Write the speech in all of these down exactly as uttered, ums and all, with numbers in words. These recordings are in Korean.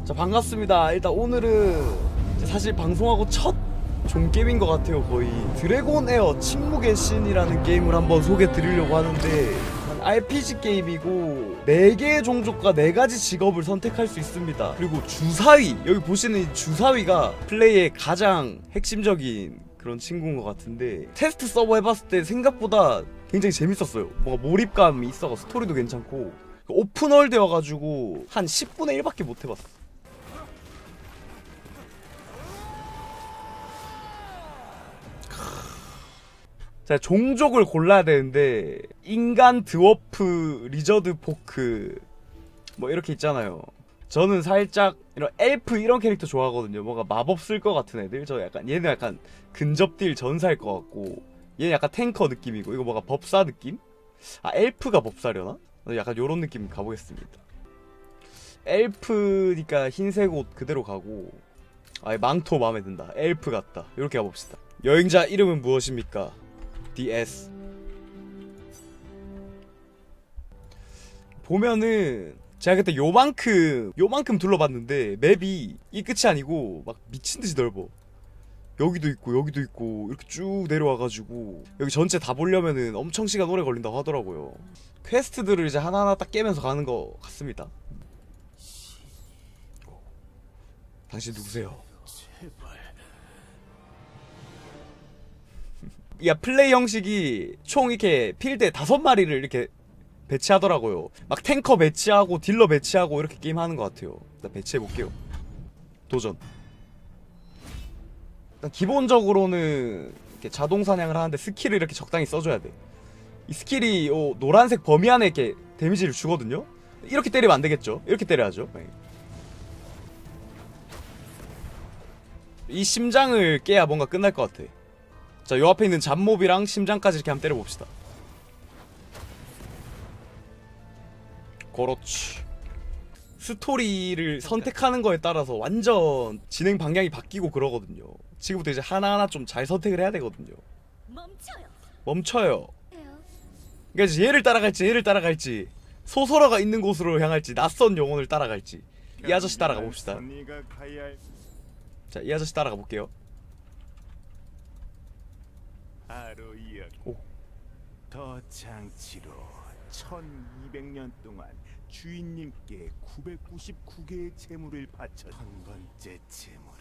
자, 반갑습니다. 일단 오늘은 사실 방송하고 첫 종게임인 것 같아요. 거의 드래곤 에어 침묵의 신이라는 게임을 한번 소개해 드리려고 하는데, 알피지 게임이고 네 개의 종족과 네 가지 직업을 선택할 수 있습니다. 그리고 주사위, 여기 보시는 이 주사위가 플레이의 가장 핵심적인 그런 친구인 것 같은데, 테스트 서버 해봤을 때 생각보다 굉장히 재밌었어요. 뭔가 몰입감이 있어서 스토리도 괜찮고, 오픈월드여가지고 한 십분의 일밖에 못 해봤어. 자, 종족을 골라야 되는데 인간, 드워프, 리저드, 포크 뭐 이렇게 있잖아요. 저는 살짝 이런 엘프 이런 캐릭터 좋아하거든요. 뭔가 마법 쓸 것 같은 애들. 저 약간 얘는 약간 근접딜 전사일 것 같고, 얘는 약간 탱커 느낌이고, 이거 뭔가 법사 느낌? 아, 엘프가 법사려나? 약간 요런 느낌 가보겠습니다. 엘프니까 흰색 옷 그대로 가고, 아, 망토 마음에 든다. 엘프 같다. 이렇게 가봅시다. 여행자 이름은 무엇입니까? 디에스. 보면은 제가 그때 요만큼 요만큼 둘러봤는데 맵이 이 끝이 아니고 막 미친듯이 넓어. 여기도 있고 여기도 있고 이렇게 쭉 내려와가지고 여기 전체 다 보려면은 엄청 시간 오래 걸린다고 하더라고요. 퀘스트들을 이제 하나하나 딱 깨면서 가는 것 같습니다. 당신 누구세요? 야, 플레이 형식이 총 이렇게 필드에 다섯 마리를 이렇게 배치하더라고요. 막 탱커 배치하고 딜러 배치하고 이렇게 게임 하는 것 같아요. 일단 배치해볼게요. 도전. 일단 기본적으로는 이렇게 자동 사냥을 하는데 스킬을 이렇게 적당히 써줘야 돼. 이 스킬이 요 노란색 범위 안에 이렇게 데미지를 주거든요. 이렇게 때리면 안 되겠죠. 이렇게 때려야죠. 네. 이 심장을 깨야 뭔가 끝날 것 같아. 자, 요 앞에 있는 잡몹이랑 심장까지 이렇게 한번 때려봅시다. 그렇지. 스토리를 선택하는 거에 따라서 완전 진행 방향이 바뀌고 그러거든요. 지금부터 이제 하나하나 좀 잘 선택을 해야 되거든요. 멈춰요. 멈춰요. 그러니까 이제 얘를 따라갈지 얘를 따라갈지, 소설어가 있는 곳으로 향할지 낯선 영혼을 따라갈지. 이 아저씨 따라가 봅시다. 자, 이 아저씨 따라가 볼게요. 오. 더 장치로 천이백 년 동안 주인님께 구백구십구 개의 재물을 바쳐. 첫 번째 재물은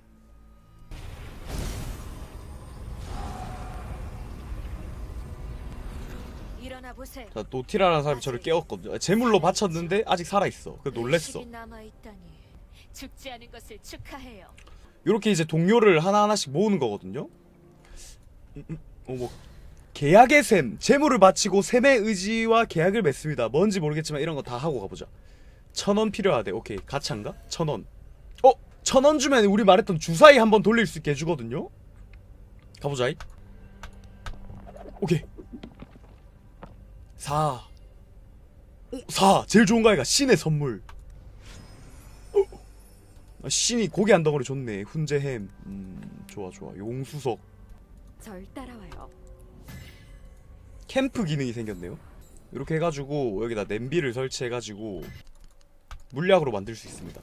일어나 보세요. 자, 노티라라는 사람이 저를 깨웠거든요. 재물로 바쳤는데 아직 살아있어. 그래서 놀랬어. 남아 있다니. 죽지 않은 것을 축하해요. 요렇게 이제 동료를 하나하나씩 모으는 거거든요. 음, 음, 어, 뭐 계약의 셈, 재물을 바치고 셈의 의지와 계약을 맺습니다. 뭔지 모르겠지만 이런 거 다 하고 가보자. 천 원 필요하대. 오케이, 가차인가? 천 원. 어? 천 원 주면 우리 말했던 주사위 한번 돌릴 수 있게 해주거든요. 가보자. 오케이. 사. 오, 사. 제일 좋은 거 아이가? 신의 선물. 어. 신이 고기 한 덩어리 줬네. 훈제햄. 음, 좋아 좋아. 용수석. 절 따라와요. 캠프 기능이 생겼네요. 이렇게 해가지고 여기다 냄비를 설치해가지고 물약으로 만들 수 있습니다.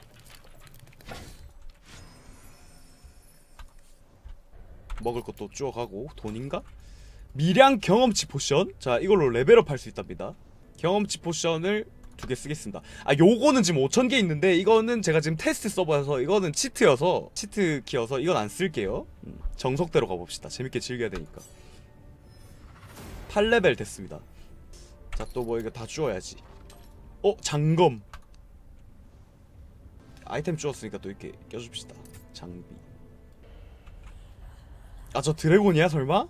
먹을 것도 주워가고. 돈인가? 미량 경험치 포션. 자, 이걸로 레벨업 할 수 있답니다. 경험치 포션을 두 개 쓰겠습니다. 아, 요거는 지금 오천 개 있는데 이거는 제가 지금 테스트 서버여서, 이거는 치트여서, 치트 키여서 이건 안 쓸게요. 음, 정석대로 가봅시다. 재밌게 즐겨야 되니까. 팔 레벨 됐습니다. 자, 또 뭐 이거 다 주워야지. 어? 장검. 아이템 주웠으니까 또 이렇게 껴줍시다. 장비. 아, 저 드래곤이야 설마?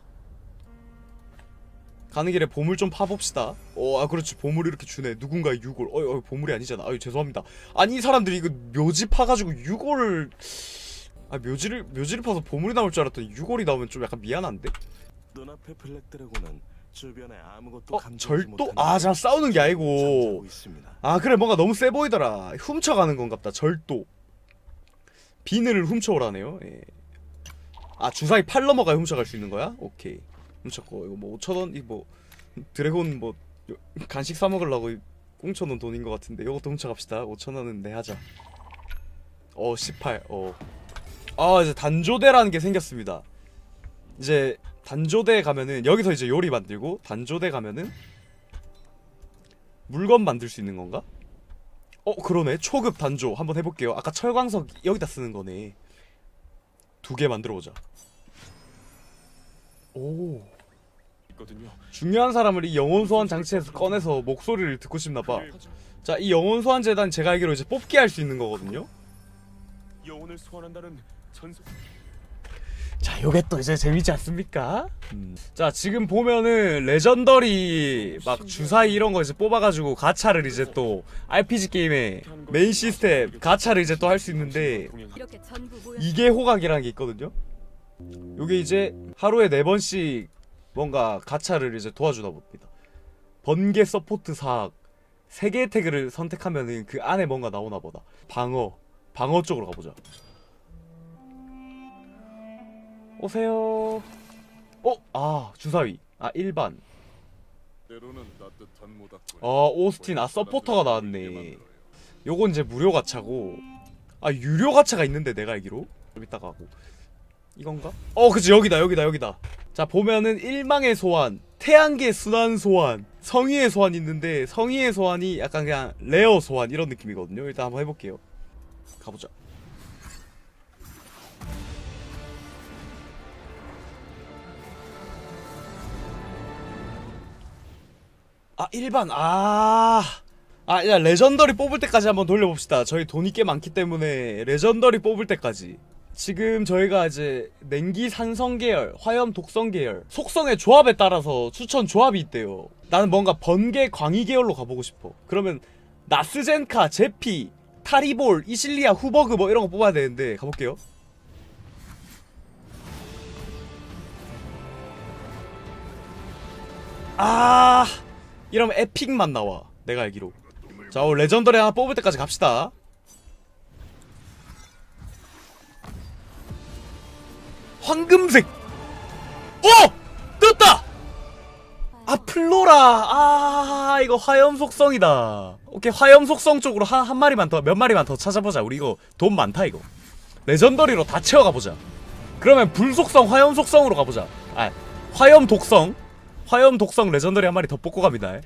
가는 길에 보물 좀 파봅시다. 어, 아, 그렇지. 보물 이렇게 주네. 누군가의 유골. 어이, 어이, 보물이 아니잖아. 아유, 죄송합니다. 아니, 이 사람들이 이거 묘지 파가지고 유골을, 아, 묘지를 묘지를 파서 보물이 나올 줄 알았더니 유골이 나오면 좀 약간 미안한데? 눈앞에 블랙 드래곤은 주변에 아무것도 어? 절도? 아, 자, 싸우는 게 아니고. 아, 그래, 뭔가 너무 세 보이더라. 훔쳐가는 건갑다. 절도. 비늘을 훔쳐오라네요. 예. 아, 주사위 팔 넘어가야 훔쳐갈 수 있는 거야? 오케이. 훔쳤고, 이거 뭐 오천 원? 이거 뭐 드래곤 뭐 간식 사 먹으려고 꽁쳐놓은 돈인 것 같은데, 이것도 훔쳐갑시다. 오천 원은 내하자. 어 십팔. 어. 아 이제 단조대라는 게 생겼습니다. 이제 단조대 가면은 여기서 이제 요리 만들고 단조대 가면은 물건 만들 수 있는 건가? 어 그러네. 초급 단조 한번 해볼게요. 아까 철광석 여기다 쓰는 거네. 두 개 만들어보자. 오. 있거든요. 중요한 사람을 이 영혼 소환 장치에서 꺼내서 목소리를 듣고 싶나봐. 자, 이 영혼 소환 재단 제가 알기로 이제 뽑기 할 수 있는 거거든요. 영혼을 소환한다는 전속. 자, 요게 또 이제 재밌지 않습니까? 음. 자, 지금 보면은 레전더리 막 주사위 이런 거 이제 뽑아가지고 가차를 이제 또 알피지 게임의 메인 시스템 가차를 이제 또 할 수 있는데 이렇게 전부 모여 이계 호각이라는 게 있거든요. 요게 이제 하루에 네 번씩 뭔가 가차를 이제 도와주다 봅니다. 번개 서포트 사학 세 개의 태그를 선택하면은 그 안에 뭔가 나오나 보다. 방어 방어 쪽으로 가보자. 오세요. 어? 아 주사위. 아 일반. 어 오스틴. 아 서포터가 나왔네. 요건 이제 무료 가차고. 아 유료 가차가 있는데 내가 알기로. 좀 이따가 하고. 이건가? 어 그치 여기다 여기다 여기다. 자 보면은 일망의 소환, 태양계 순환 소환, 성의의 소환 있는데 성의의 소환이 약간 그냥 레어 소환 이런 느낌이거든요. 일단 한번 해볼게요. 가보자. 아 일반. 아... 아 야 레전더리 뽑을 때까지 한번 돌려봅시다. 저희 돈이 꽤 많기 때문에 레전더리 뽑을 때까지. 지금 저희가 이제 냉기 산성 계열, 화염 독성 계열 속성의 조합에 따라서 추천 조합이 있대요. 나는 뭔가 번개 광희 계열로 가보고 싶어. 그러면 나스젠카, 제피, 타리볼, 이실리아, 후버그 뭐 이런 거 뽑아야 되는데 가볼게요. 아 이러면 에픽만 나와 내가 알기로. 자 오늘 레전더리 하나 뽑을 때까지 갑시다. 황금색! 어! 떴다! 아 플로라! 아 이거 화염 속성이다. 오케이 화염 속성 쪽으로 한, 한 마리만 더 몇 마리만 더 찾아보자. 우리 이거 돈 많다 이거. 레전더리로 다 채워가보자. 그러면 불속성 화염 속성으로 가보자. 아 화염 독성 화염 독성 레전더리 한 마리 더 뽑고 갑니다.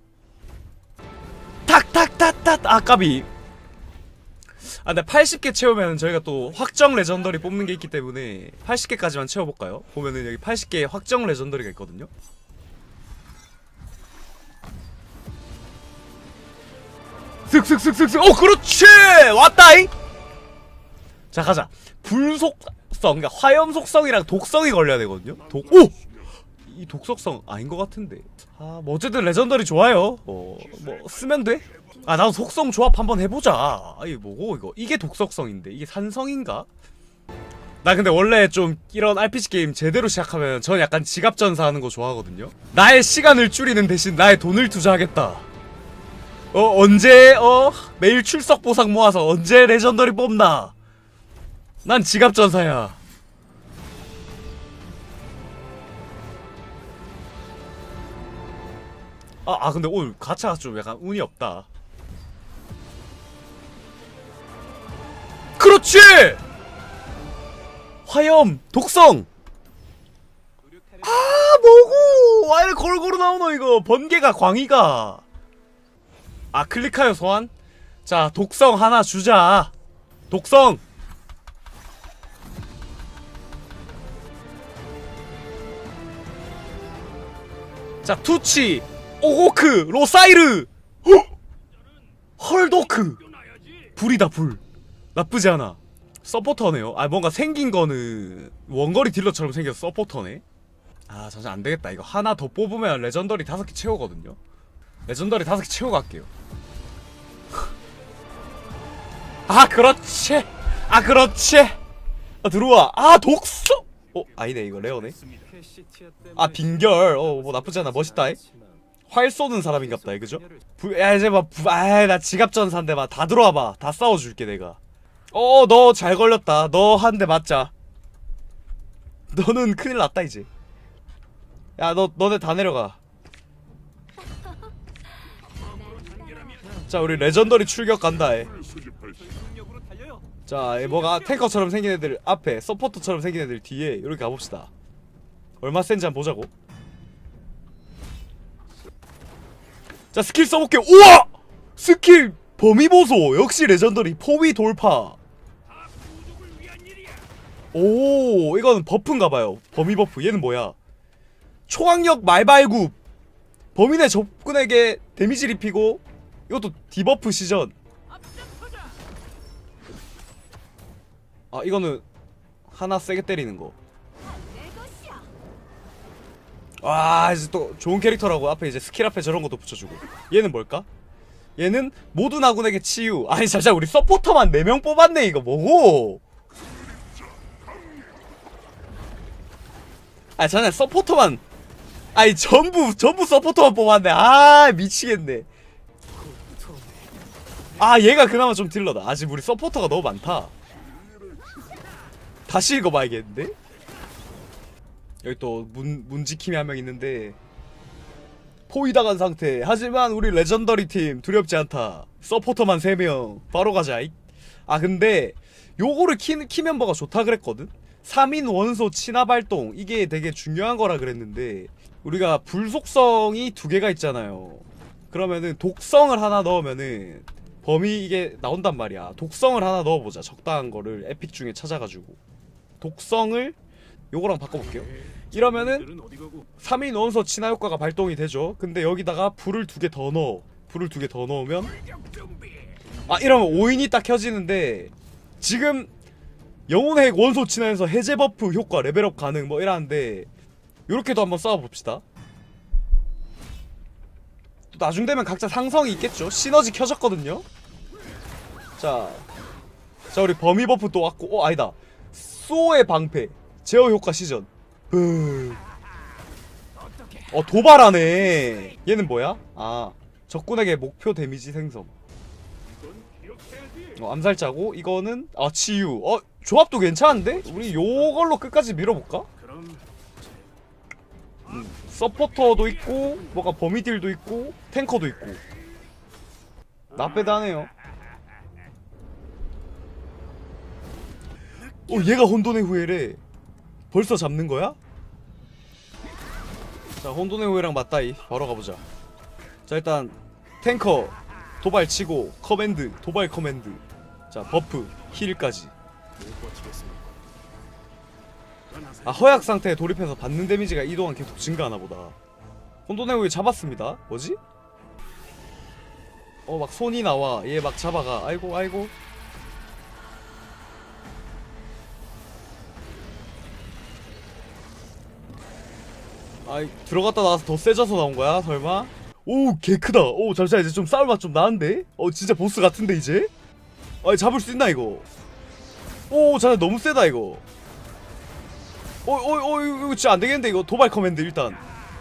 탁탁탁탁. 아 까비. 아 근데 팔십 개 채우면 저희가 또 확정 레전더리 뽑는 게 있기 때문에 팔십 개까지만 채워볼까요? 보면은 여기 팔십 개 확정 레전더리가 있거든요. 슥슥슥슥슥. 어 그렇지! 왔다잉! 자 가자. 불속성 그러니까 화염 속성이랑 독성이 걸려야 되거든요. 독.. 오! 이 독속성 아닌 것 같은데. 아 뭐 어쨌든 레전더리 좋아요. 어 뭐 쓰면 돼? 아 나도 속성 조합 한번 해보자. 아이 뭐고 이거. 이게 독속성인데 이게 산성인가? 나 근데 원래 좀 이런 알피지 게임 제대로 시작하면 전 약간 지갑전사 하는 거 좋아하거든요. 나의 시간을 줄이는 대신 나의 돈을 투자하겠다. 어 언제 어 매일 출석 보상 모아서 언제 레전더리 뽑나. 난 지갑전사야. 아, 아 근데 오늘 가차가 좀 약간 운이 없다. 그렇지! 화염! 독성! 아 뭐고! 와 이래 골고루 나오노 이거. 번개가 광희가. 아 클릭하여 소환? 자 독성 하나 주자. 독성! 자 투치! 오고크! 로사이르! 헉! 헐도크! 불이다 불. 나쁘지 않아. 서포터네요. 아 뭔가 생긴거는 원거리 딜러처럼 생겨서 서포터네. 아 잠시 안되겠다. 이거 하나 더 뽑으면 레전더리 다섯 개 채우거든요. 레전더리 다섯 개 채우고 갈게요. 아 그렇지! 아 그렇지! 아 들어와. 아 독성! 어 아니네 이거 레어네. 아 빙결. 어 뭐 나쁘지 않아. 멋있다. 활 쏘는 사람인갑다. 그죠? 부, 야 이제 막 아이 나 지갑전사인데 막 다 들어와봐. 다 싸워줄게 내가. 어 너 잘 걸렸다. 너 한 대 맞자. 너는 큰일 났다 이제. 야 너 너네 다 내려가. 자 우리 레전더리 출격 간다. 해. 자, 얘 뭐가 탱커처럼 생긴 애들 앞에, 서포터처럼 생긴 애들 뒤에 이렇게 가봅시다. 얼마 센지 한번 보자고. 자, 스킬 써볼게요. 우와! 스킬 범위 보소. 역시 레전더리. 포위 돌파. 오, 이거는 버프인가봐요. 범위 버프. 얘는 뭐야? 초강력 말발굽. 범위 내 적군에게 데미지 입히고. 이것도 디버프 시전. 아, 이거는 하나 세게 때리는 거. 와, 이제 또 좋은 캐릭터라고 앞에 이제 스킬 앞에 저런 것도 붙여주고. 얘는 뭘까? 얘는 모든 아군에게 치유. 아니 잠시만, 우리 서포터만 네 명 뽑았네. 이거 뭐고? 아니 잠시만, 서포터만, 아니 전부 전부 서포터만 뽑았네. 아 미치겠네. 아, 얘가 그나마 좀 딜러다. 아직 우리 서포터가 너무 많다. 다시 읽어봐야겠는데? 여기 또 문, 문지킴이 한 명 있는데 포위당한 상태. 하지만 우리 레전더리 팀 두렵지 않다. 서포터만 세 명. 바로 가자. 아, 근데 요거를 키, 키 멤버가 좋다 그랬거든? 삼 인 원소 친화발동, 이게 되게 중요한 거라 그랬는데 우리가 불속성이 두 개가 있잖아요. 그러면은 독성을 하나 넣으면은 범위 이게 나온단 말이야. 독성을 하나 넣어보자. 적당한 거를 에픽 중에 찾아가지고 독성을 요거랑 바꿔볼게요. 이러면은 삼 인 원소 친화 효과가 발동이 되죠. 근데 여기다가 불을 두 개 더 넣어. 불을 두 개 더 넣으면, 아, 이러면 오 인이 딱 켜지는데, 지금 영혼의 핵 원소 친화에서 해제 버프 효과 레벨업 가능 뭐 이러는데, 요렇게도 한번 싸워봅시다. 또 나중 되면 각자 상성이 있겠죠. 시너지 켜졌거든요. 자, 자 우리 범위 버프 또 왔고, 어 아니다, 수호의 방패 제어 효과 시전. 브. 어, 도발하네. 얘는 뭐야? 아, 적군에게 목표 데미지 생성. 어, 암살자고, 이거는 아 치유. 어, 조합도 괜찮은데? 우리 요걸로 끝까지 밀어볼까? 음, 서포터도 있고 뭐가 범위딜도 있고 탱커도 있고 나쁘다 하네요. 어, 얘가 혼돈의 후예래. 벌써 잡는 거야? 자, 혼돈의 후예랑 맞다이. 바로 가보자. 자, 일단 탱커 도발 치고 커맨드 도발 커맨드. 자, 버프 힐까지. 아, 허약 상태에 돌입해서 받는 데미지가 이동안 계속 증가하나 보다. 혼돈의 후예 잡았습니다. 뭐지? 어, 막 손이 나와. 얘 막 잡아가. 아이고 아이고. 아이, 들어갔다 나와서 더 세져서 나온 거야? 설마? 오, 개 크다. 오, 잠시만, 이제 좀 싸울 맛 좀 나는데? 어, 진짜 보스 같은데 이제? 아이, 잡을 수 있나 이거? 오, 잠깐 너무 세다 이거. 어, 어, 어, 이거 진짜 안 되겠는데 이거. 도발 커맨드 일단.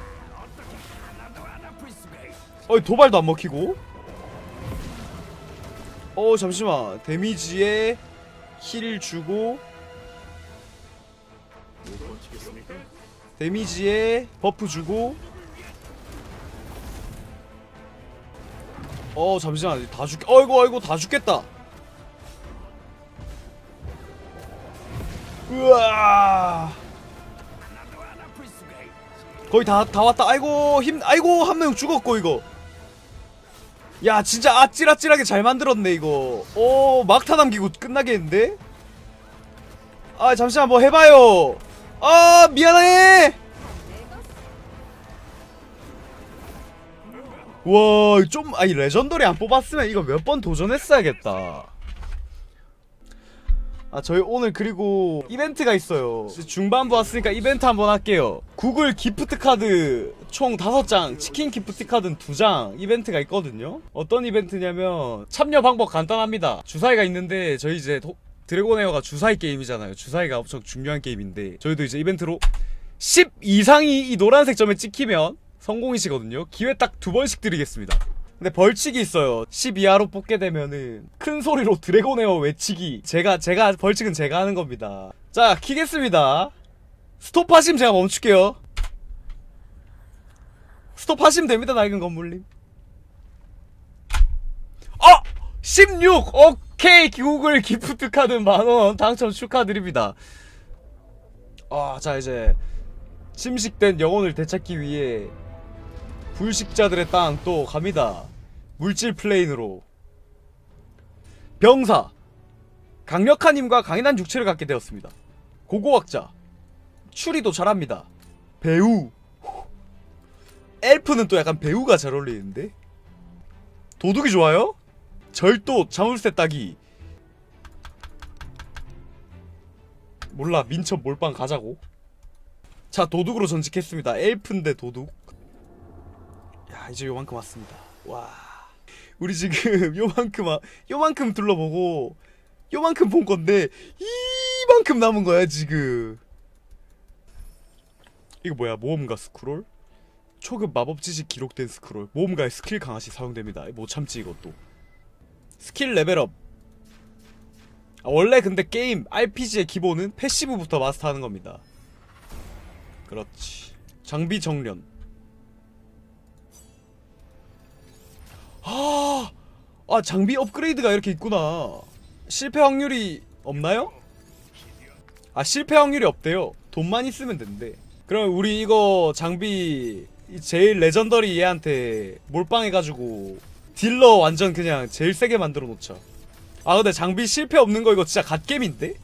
어, 도발도 안 먹히고. 어, 잠시만. 데미지에 힐 주고. 데미지에 버프 주고. 어, 잠시만. 다 죽, 어이구, 어이구, 다 죽겠다. 우와. 거의 다, 다 왔다. 아이고, 힘, 아이고, 한 명 죽었고, 이거. 야, 진짜 아찔아찔하게 잘 만들었네, 이거. 오, 막타 남기고 끝나겠는데? 아, 잠시만, 뭐 해봐요. 아, 미안해. 와, 좀, 아니, 레전더리 안 뽑았으면 이거 몇 번 도전했어야겠다. 아, 저희 오늘 그리고 이벤트가 있어요. 중반부 왔으니까 이벤트 한번 할게요. 구글 기프트 카드 총 다섯 장, 치킨 기프트 카드는 두 장 이벤트가 있거든요. 어떤 이벤트냐면 참여 방법 간단합니다. 주사위가 있는데 저희 이제 도, 드래곤에어가 주사위 게임이잖아요. 주사위가 엄청 중요한 게임인데 저희도 이제 이벤트로 십 이상이 이 노란색 점에 찍히면 성공이시거든요. 기회 딱 두 번씩 드리겠습니다. 근데 벌칙이 있어요. 십 이하로 뽑게 되면은 큰 소리로 드래곤에어 외치기. 제가 제가 벌칙은 제가 하는 겁니다. 자, 키겠습니다. 스톱하시면 제가 멈출게요. 스톱하시면 됩니다, 낡은 건물님. 어! 십육! 어! K 구글 기프트 카드 만원 당첨 축하드립니다. 아, 자 이제 침식된 영혼을 되찾기 위해 불식자들의 땅 또 갑니다. 물질 플레인으로. 병사 강력한 힘과 강인한 육체를 갖게 되었습니다. 고고학자 추리도 잘합니다. 배우 엘프는 또 약간 배우가 잘 어울리는데. 도둑이 좋아요? 절도 자물쇠 따기. 몰라, 민첩 몰빵 가자고. 자, 도둑으로 전직했습니다. 엘프인데 도둑. 야, 이제 요만큼 왔습니다. 와, 우리 지금 요만큼 와, 요만큼 둘러보고 요만큼 본 건데 이만큼 남은 거야 지금. 이거 뭐야? 모험가 스크롤? 초급 마법 지식 기록된 스크롤. 모험가의 스킬 강화시 사용됩니다. 못 참지 이것도. 스킬 레벨업. 아, 원래 근데 게임 알피지의 기본은 패시브부터 마스터하는 겁니다. 그렇지. 장비 정련. 아, 아 장비 업그레이드가 이렇게 있구나. 실패 확률이 없나요? 아, 실패 확률이 없대요. 돈만 있으면 된대. 그럼 우리 이거 장비 제일 레전더리 얘한테 몰빵해가지고 딜러 완전 그냥 제일 세게 만들어 놓자. 아, 근데 장비 실패 없는 거 이거 진짜 갓겜인데?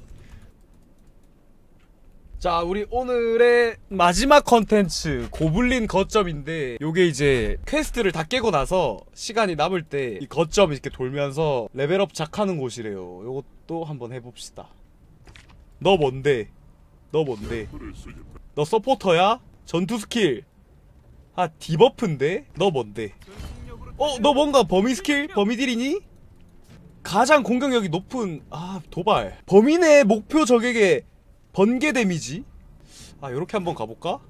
자, 우리 오늘의 마지막 컨텐츠 고블린 거점인데, 요게 이제 퀘스트를 다 깨고 나서 시간이 남을 때 이 거점 이렇게 돌면서 레벨업 작하는 곳이래요. 요것도 한번 해봅시다. 너 뭔데? 너 뭔데? 너 서포터야? 전투 스킬 아, 디버프인데? 너 뭔데? 어? 너 뭔가 범위 스킬? 범위 딜이니? 가장 공격력이 높은 아, 도발. 범인의 목표 적에게 번개 데미지? 아, 요렇게 한번 가볼까?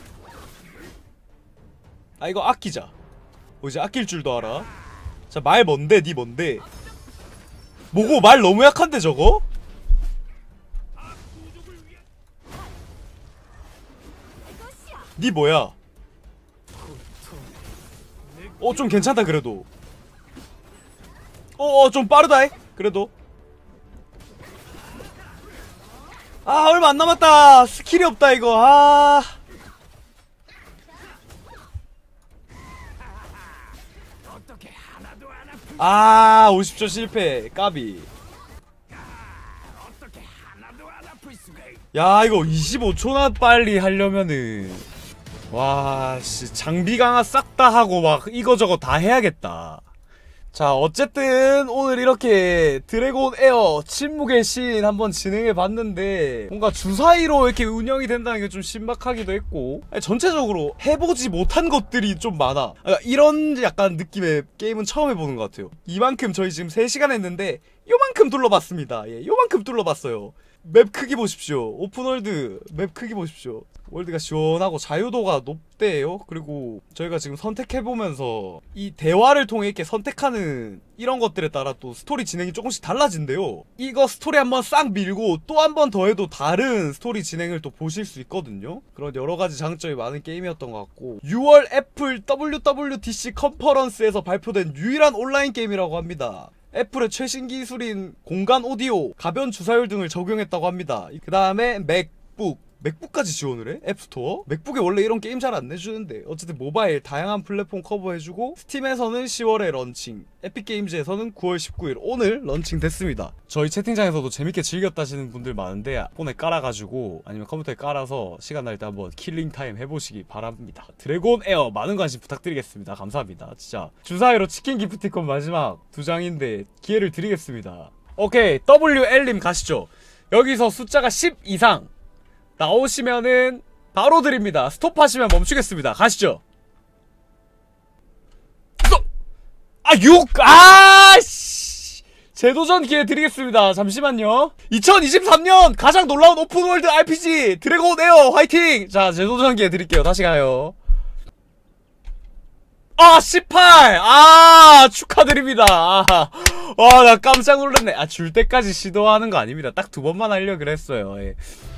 아, 이거 아끼자. 뭐 이제 아낄 줄도 알아. 자, 말 뭔데? 니 뭔데? 뭐고? 말 너무 약한데 저거? 니 뭐야? 어, 좀 괜찮다 그래도. 어어, 좀 빠르다 그래도. 아, 얼마 안 남았다. 스킬이 없다 이거. 아, 아, 오십 초 실패. 까비. 야, 이거 이십오 초나 빨리 하려면은, 와, 씨, 장비 강화 싹 다 하고 막 이거저거 다 해야겠다. 자, 어쨌든 오늘 이렇게 드래곤 에어 침묵의 신 한번 진행해봤는데, 뭔가 주사위로 이렇게 운영이 된다는 게 좀 신박하기도 했고, 아니, 전체적으로 해보지 못한 것들이 좀 많아. 그러니까 이런 약간 느낌의 게임은 처음 해보는 것 같아요. 이만큼 저희 지금 세 시간 했는데 요만큼 둘러봤습니다. 예, 요만큼 둘러봤어요. 맵 크기 보십시오. 오픈월드 맵 크기 보십시오. 월드가 시원하고 자유도가 높대요. 그리고 저희가 지금 선택해보면서 이 대화를 통해 이렇게 선택하는 이런 것들에 따라 또 스토리 진행이 조금씩 달라진대요. 이거 스토리 한번 싹 밀고 또 한 번 더 해도 다른 스토리 진행을 또 보실 수 있거든요. 그런 여러가지 장점이 많은 게임이었던 것 같고, 유월 애플 더블유 더블유 디 씨 컨퍼런스에서 발표된 유일한 온라인 게임이라고 합니다. 애플의 최신 기술인 공간 오디오, 가변 주사율 등을 적용했다고 합니다. 그 다음에 맥북, 맥북까지 지원을 해? 앱스토어? 맥북에 원래 이런 게임 잘 안 내주는데. 어쨌든 모바일 다양한 플랫폼 커버해주고, 스팀에서는 시월에 런칭, 에픽게임즈에서는 구월 십구일 오늘 런칭 됐습니다. 저희 채팅창에서도 재밌게 즐겼다시는 분들 많은데, 폰에 깔아가지고 아니면 컴퓨터에 깔아서 시간 날 때 한번 킬링타임 해보시기 바랍니다. 드래곤 에어 많은 관심 부탁드리겠습니다. 감사합니다. 진짜 주사위로 치킨 기프티콘 마지막 두 장인데 기회를 드리겠습니다. 오케이, 더블유엘님 가시죠. 여기서 숫자가 십 이상 나오시면은 바로 드립니다. 스톱하시면 멈추겠습니다. 가시죠. 스톱! 아, 육! 아, 씨! 재도전 기회 드리겠습니다. 잠시만요. 이천이십삼 년 가장 놀라운 오픈월드 알피지 드래곤 에어 화이팅! 자, 재도전 기회 드릴게요. 다시 가요. 아, 십팔! 아, 축하드립니다. 아, 와, 나 깜짝 놀랐네. 아, 줄 때까지 시도하는 거 아닙니다. 딱 두 번만 하려고 그랬어요. 예.